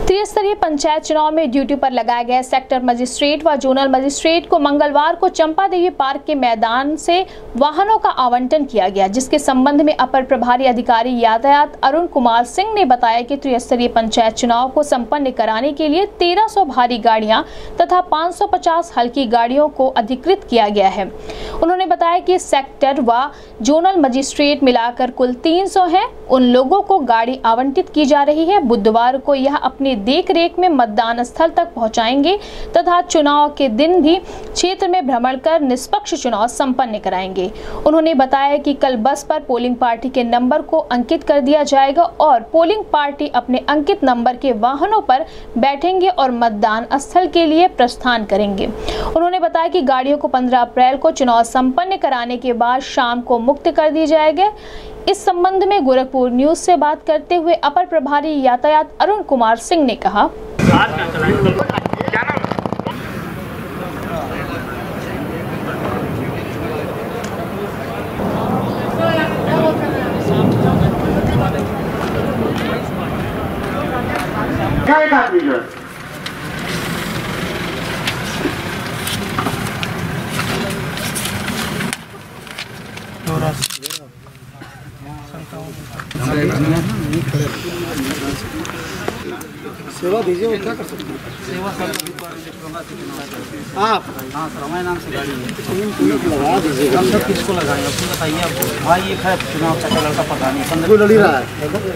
त्रिस्तरीय पंचायत चुनाव में ड्यूटी पर लगाए गए सेक्टर मजिस्ट्रेट व जोनल मजिस्ट्रेट को मंगलवार को चंपा देवी पार्क के मैदान से वाहनों का आवंटन किया गया, जिसके संबंध में अपर प्रभारी अधिकारी यातायात अरुण कुमार सिंह ने बताया कि त्रिस्तरीय पंचायत चुनाव को संपन्न कराने के लिए 1300 भारी गाड़ियां तथा 550 हल्की गाड़ियों को अधिकृत किया गया है। उन्होंने बताया कि सेक्टर व जोनल मजिस्ट्रेट मिलाकर कुल 300 हैं। उन लोगों को गाड़ी आवंटित की जा रही है। बुधवार को यह अपनी देख रेख में मतदान स्थल तक पहुंचाएंगे तथा चुनाव के दिन भी क्षेत्र में भ्रमण कर निष्पक्ष चुनाव संपन्न कराएंगे। उन्होंने बताया कि कल बस पर पोलिंग पार्टी के नंबर को अंकित कर दिया जाएगा और पोलिंग पार्टी अपने अंकित नंबर के वाहनों पर बैठेंगे और मतदान स्थल के लिए प्रस्थान करेंगे। उन्होंने बताया कि गाड़ियों को 15 अप्रैल को चुनाव संपन्न कराने के बाद शाम को मुक्त कर दी जाएगी। इस संबंध में गोरखपुर न्यूज से बात करते हुए अपर प्रभारी यातायात अरुण कुमार सिंह ने कहा, सेवा दीजिए, वो क्या कर सकते हैं? सेवा सर आप हाँ सर, हमारे नाम से गाड़ी है। लगा दीजिए। हम सब किसको लगाएंगे अपनी बताइए आपको। भाई ये है चुनाव का लड़का पता नहीं 15 कोई लड़ी रहा है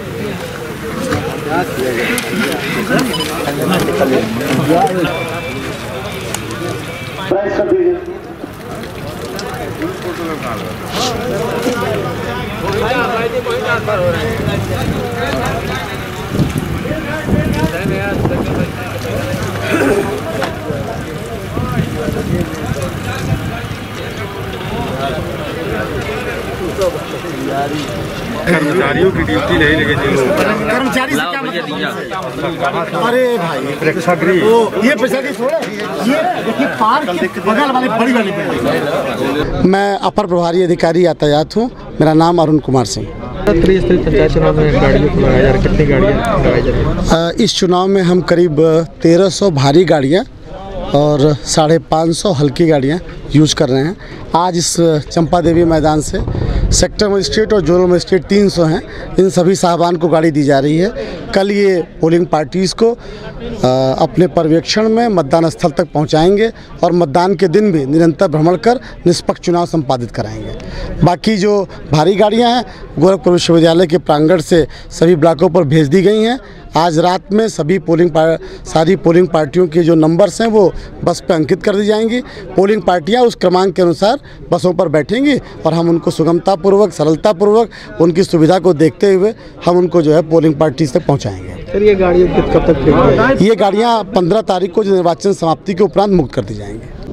कर्मचारियों की ड्यूटी नहीं लगी थी। कर्मचारी से क्या मतलब? अरे भाई प्रेक्षागृह ये प्रेक्षागृह छोड़े, ये देखिए पार्क बगल वाली बड़ी वाली बिल्डिंग। मैं अपर प्रभारी अधिकारी यातायात हूँ। मेरा नाम अरुण कुमार सिंह। त्रिस्तरीय पंचायत चुनाव में गाड़ियों को लगाया जा रहा है, कितनी गाड़ियाँ लगाई जा रही है? इस चुनाव में हम करीब 1300 भारी गाड़ियाँ और 550 हल्की गाड़ियाँ यूज कर रहे हैं। आज इस चंपा देवी मैदान से सेक्टर मजिस्ट्रेट और जोनल मजिस्ट्रेट 300 हैं। इन सभी साहबान को गाड़ी दी जा रही है। कल ये पोलिंग पार्टीज़ को अपने पर्यवेक्षण में मतदान स्थल तक पहुंचाएंगे और मतदान के दिन भी निरंतर भ्रमण कर निष्पक्ष चुनाव संपादित कराएंगे। बाकी जो भारी गाड़ियां हैं गोरखपुर विश्वविद्यालय के प्रांगण से सभी ब्लॉकों पर भेज दी गई हैं। आज रात में सारी पोलिंग पार्टियों के जो नंबर्स हैं वो बस पे अंकित कर दी जाएंगी। पोलिंग पार्टियां उस क्रमांक के अनुसार बसों पर बैठेंगी और हम उनको सुगमतापूर्वक, सरलतापूर्वक उनकी सुविधा को देखते हुए हम उनको जो है पोलिंग पार्टी तक पहुंचाएंगे। सर ये गाड़ियाँ कब तक? ये गाड़ियाँ 15 तारीख को निर्वाचन समाप्ति के उपरांत मुक्त कर दी जाएंगी।